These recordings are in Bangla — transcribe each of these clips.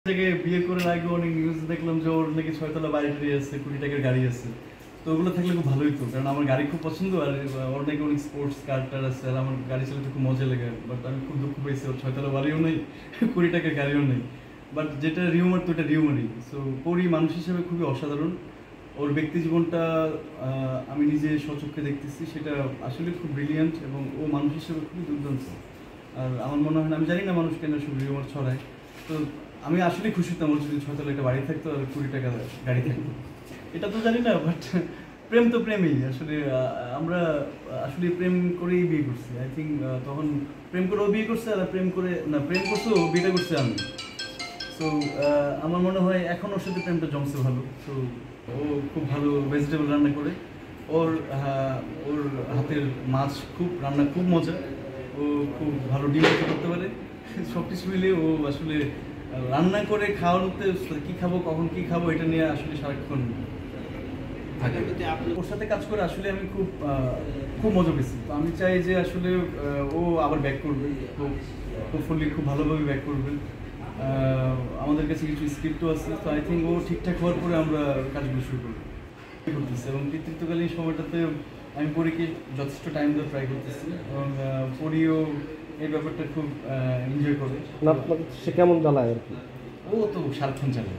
থেকে বিয়ে করে আগে অনেক নিউজ দেখলাম যে ওর নাকি 6 তলা বাড়ি আছে, কোটি টাকার গাড়ি আছে। তো ওগুলো থাকলে খুব ভালোই তো, কারণ আমার গাড়ি খুব পছন্দ। আর ওর নাকি অনেক স্পোর্টস কার টার আছে, আর আমার গাড়ি চালাতে খুব মজা লাগে। বাট আমি খুব দুঃখ পেয়েছি, ওর 6 তলা বাড়িও নেই, কোটি টাকার গাড়িও নেই। বাট যেটা রিউমার, তো এটা রিউমারই। সো পরি মানুষ হিসেবে খুবই অসাধারণ। ওর ব্যক্তি জীবনটা আমি নিজে স্বচক্ষে দেখতেছি, সেটা আসলে খুব ব্রিলিয়ান্ট, এবং ও মানুষ হিসেবে খুবই দুর্দান্ত। আর আমার মনে হয় না, আমি জানি না মানুষ কেন সব রিউমার ছড়ায়। তো আমি আসলে খুশি হতাম ওর যদি 6 তলা একটা বাড়ি থাকতো আর কোটি টাকা গাড়ি থাকতো। এটা তো জানি না, বাট প্রেম তো প্রেমই আসলে। আমরা আসলে প্রেম করেই বিয়ে করছি। আই থিঙ্ক তখন প্রেম করেও বিয়ে করছে, আর প্রেম করে না, প্রেম করছে ও, বিয়েটা করছে আমি। সো আমার মনে হয় এখন ওর সাথে প্রেমটা জমছে ভালো। সো ও খুব ভালো ভেজিটেবল রান্না করে। ওর ওর হাতের মাছ রান্না খুব মজা। ও খুব ভালো ডিম করতে পারে। সব কিছু মিলে ও আসলে রান্না করে খাওয়ানোতে কী খাবো, কখন কী খাবো, এটা নিয়ে আসলে সারাক্ষণ ওর সাথে কাজ করে আসলে আমি খুব খুব মজা পেয়েছি। তো আমি চাই যে আসলে ও আবার ব্যাক করবে, হোপফুলি খুব ভালোভাবে ব্যাক করবে। আমাদের কাছে কিছু স্ক্রিপ্টও আছে। তো আই থিঙ্ক ও ঠিকঠাক হওয়ার পরে আমরা কাজগুলো শুরু করতেছি। এবং পিতৃত্বকালীন সময়টাতে আমি পরীকে যথেষ্ট টাইম দেওয়ার ট্রাই করতেছি, এবং পরীও এই ব্যাপারটা খুব এনজয় করে। সে কেমন জ্বালায় আর কি? ও তো সারাক্ষণ চালায়।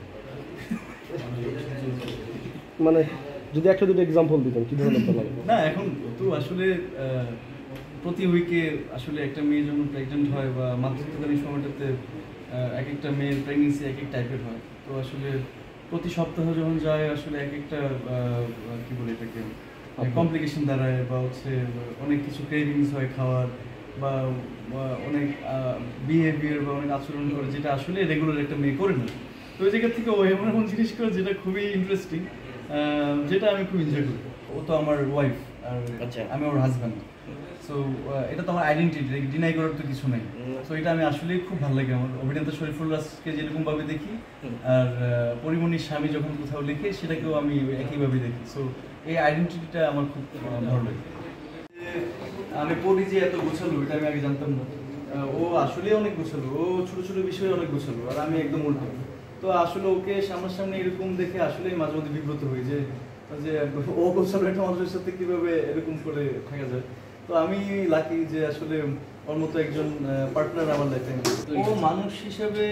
মানে যদি একটা দুটো এক্সাম্পল দিতেন কি ধরনের জ্বালায়? না, এখন তো আসলে প্রতি উইকে আসলে একটা মেয়ে যখন প্রেগনেন্ট হয় বা মাতৃত্বকালীন সময়টাতে এক একটা মেয়ের প্রেগনেন্সি এক এক টাইপের হয়। তো আসলে প্রতি সপ্তাহ যখন যায় আসলে এক একটা কি বলে এটাকে কমপ্লিকেশন দাঁড়ায়, বা হচ্ছে অনেক কিছু ক্রেভিংস হয় খাওয়ার, বা অনেক বিহেভিয়ার বা অনেক আচরণ করে, যেটা আসলে রেগুলার একটা মেয়ে করে না। তো ওই জায়গা থেকে ও এমন এমন জিনিস করে যেটা খুবই ইন্টারেস্টিং, যেটা আমি খুব এনজয় করি। ও তো আমার ওয়াইফ, আর আমি ওর হাজব্যান্ড। সো এটা তো আমার আইডেন্টিটি, ডিনাই করার তো কিছু নেই। সো এটা আমি আসলেই খুব ভালো লাগে। আমার অভিনেতা শরীফুল্লাহকে যেরকমভাবে দেখি, আর পরিমণির স্বামী যখন কোথাও লিখে, সেটাকেও আমি একইভাবে দেখি। সো এই আইডেন্টিটিটা আমার খুব ভালো লাগে। আমি পড়ি যে এত গোছালো, এটা আমি আগে জানতাম না। ও আসলে অনেক গোছালো, ও ছোট ছোট বিষয়ে অনেক গোছালো, আর আমি একদম উল্টো। তো আসলে ওকে সামনাসামনি এরকম দেখে আসলেই মাঝে মধ্যে বিব্রত হই যে ও গোছালো একটা মানুষের সাথে কিভাবে এরকম করে থাকা যায়। তো আমি লাকি যে আসলে ওর মতো একজন পার্টনার আমার লাইফে। ও মানুষ হিসেবে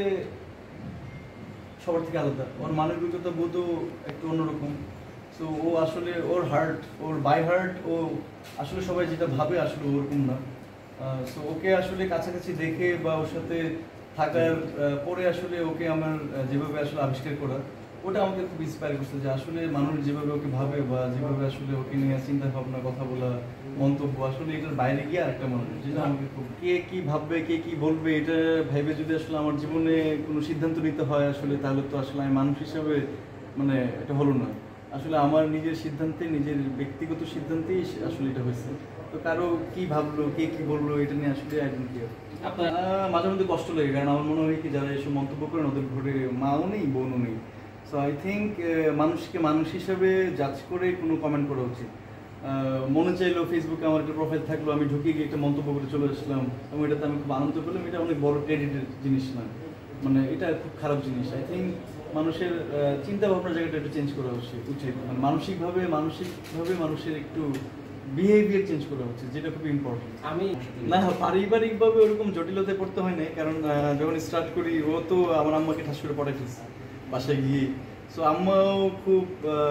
সবার থেকে আলাদা, ওর মানবিকতা বোধও একটু অন্যরকম। তো ও আসলে ওর হার্ট, ওর বাই হার্ট, ও আসলে সবাই যেটা ভাবে আসলে ওরকম না। সো ওকে আসলে কাছাকাছি দেখে বা ওর সাথে থাকার পরে আসলে ওকে আমার যেভাবে আসলে আবিষ্কার করা, ওটা আমাকে খুব ইন্সপায়ার করছে যে আসলে মানুষ যেভাবে ওকে ভাবে বা যেভাবে আসলে ওকে নিয়ে চিন্তা ভাবনা, কথা বলা, মন্তব্য, আসলে এটার বাইরে গিয়ে আরেকটা মানুষ, যেটা আমাকে খুব কে কি ভাববে, কে কি বলবে, এটা ভেবে যদি আসলে আমার জীবনে কোনো সিদ্ধান্ত নিতে হয় আসলে, তাহলে তো আসলে আমি মানুষ হিসেবে মানে এটা হলো না। আসলে আমার নিজের সিদ্ধান্তে, নিজের ব্যক্তিগত সিদ্ধান্তেই আসলে এটা হয়েছে। তো কারো কি ভাবলো, কে কি বললো, এটা নিয়ে আসলে একদম কি আপনার মাঝে মধ্যে কষ্ট লাগে, কারণ আমার মনে হয় কি যারা এসব মন্তব্য করেন ওদের ঘরে মাও নেই, বোনও নেই। সো আই থিঙ্ক মানুষকে মানুষ হিসাবে জাজ করে কোনো কমেন্ট করা উচিত। মনে চাইলো ফেসবুকে আমার একটা প্রোফাইল থাকলো, আমি ঢুকে গিয়ে একটা মন্তব্য করে চলে আসলাম, এবং এটাতে আমি খুব আনন্দ পেলাম, এটা অনেক বড় ক্রেডিটের জিনিস না, মানে এটা খুব খারাপ জিনিস। আই থিঙ্ক মানুষের চিন্তা ভাবনার জায়গাটা একটু চেঞ্জ করা উচিত, মানে মানসিকভাবে মানুষের একটু বিহেভিয়ার চেঞ্জ করা উচিত, যেটা খুব ইম্পর্টেন্ট। আমি না, পারিবারিকভাবে ওরকম জটিলতায় পড়তে হয় না, কারণ যখন স্টার্ট করি ও তো আমার আম্মাকে ঠাস করে পড়াই ফেলছে বাসায় গিয়ে। সো আম্মাও খুব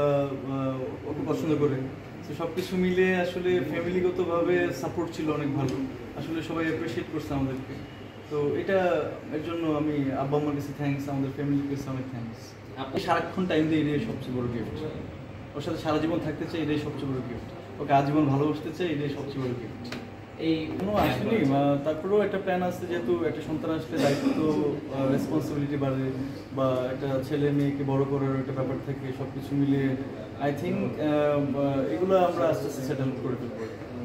ওকে পছন্দ করে। তো সব কিছু মিলে আসলে ফ্যামিলিগতভাবে সাপোর্ট ছিল অনেক ভালো, আসলে সবাই অ্যাপ্রিসিয়েট করছে আমাদেরকে। তো এটা এর জন্য আমি আব্বা আম্মার কাছে থ্যাঙ্কস, আমাদের ফ্যামিলির কাছে অনেক থ্যাঙ্কস। আপনি সারাক্ষণ টাইম দিয়ে, এটাই সবচেয়ে বড় গিফট। ওর সাথে সারা জীবন থাকতে চাই, এটাই সবচেয়ে বড় গিফট। ওকে আজীবন ভালোবাসতে চাই, এটাই সবচেয়ে বড় গিফট। এই কোনো আসেনি, তারপরেও একটা প্ল্যান আছে, যেহেতু একটা সন্তান আসলে দায়িত্ব, রেসপন্সিবিলিটি বাড়ে, বা একটা ছেলে মেয়েকে বড় করার একটা ব্যাপার থাকে, সব কিছু মিলিয়ে আই থিঙ্ক এগুলো আমরা আস্তে আস্তে সেটেল করে ফেলবো।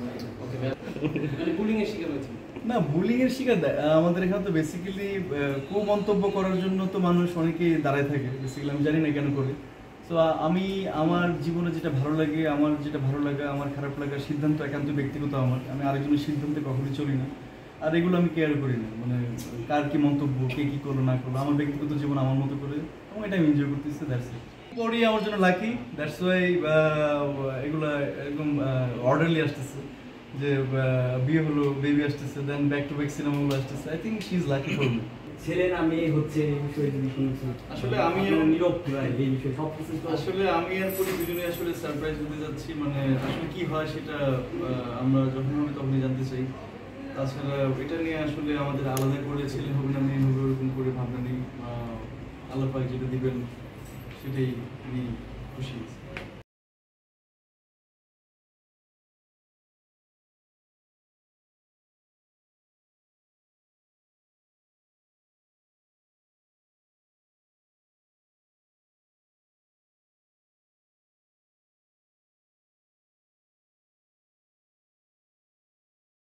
বুলিংয়ের শিকার হয়েছে না, বুলিংয়ের শিকার আমাদের এখানে তো বেসিক্যালি কুমন্তব্য করার জন্য তো মানুষ অনেকেই দাঁড়ায় থাকে, বেসিক্যালি আমি জানি না কেন করে। সো আমি আমার জীবনে যেটা ভালো লাগে, আমার খারাপ লাগার সিদ্ধান্ত একান্ত ব্যক্তিগত আমার, আমি আরেকজনের সিদ্ধান্তে কখনোই চলি না। আর এগুলো আমি কেয়ার করি না, মানে কার কি মন্তব্য, কে কি করলো না করলো, আমার ব্যক্তিগত জীবন আমার মতো করে, এবং এটা আমি এনজয় করতেছি, দ্যাটস ইট। পরই আমার জন্য লাকি, দ্যাটস ওয়াই এগুলো একদম অর্ডারলি আসতেছে, যে বিয়ে হলো, বেবি আসতেছে, দেন ব্যাক টু ব্যাক সিনেমাগুলো আসতেছে। I think she is lucky for me. ছেলে না মেয়ে হচ্ছে এই বিষয়ে যদি শুনছি, আসলে আমি নীরব এই বিষয়ে সব কিছু আসলে আমি আর পরি দুজনে আসলে সারপ্রাইজ হতে যাচ্ছি, মানে আসলে কি হয় সেটা আমরা যখন হবে তখনই জানতে চাই। তাছাড়া এটা নিয়ে আসলে আমাদের আলাদা করে ছেলে হবে না মেয়ে হবে ওরকম করে ভাবনা নেই। আল্লাহ পাক যেটা দিবেন সেটাই আমি খুশি।